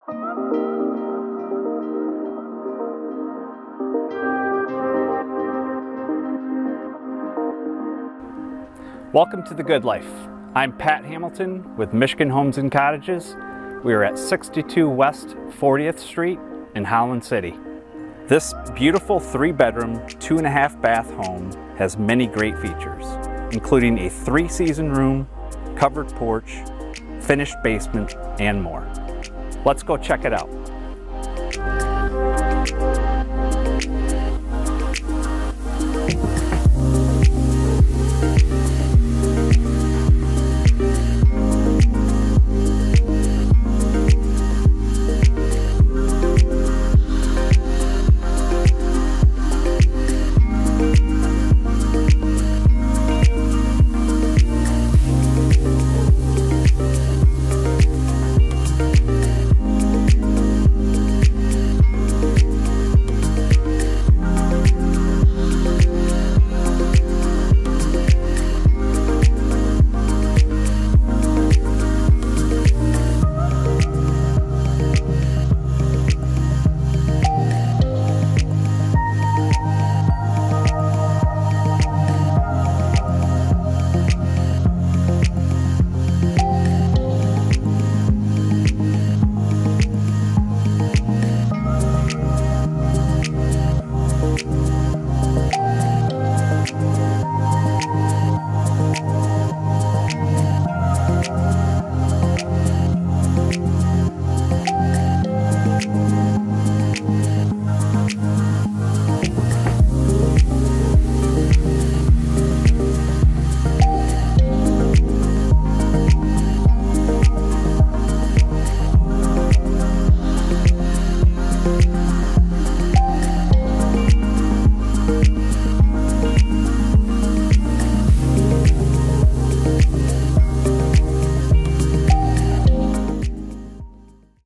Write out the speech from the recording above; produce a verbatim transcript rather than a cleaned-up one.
Welcome to The Good Life. I'm Pat Hamilton with Michigan Homes and Cottages. We are at sixty-two West fortieth Street in Holland City. This beautiful three bedroom, two and a half bath home has many great features, including a three season room, covered porch, finished basement, and more. Let's go check it out.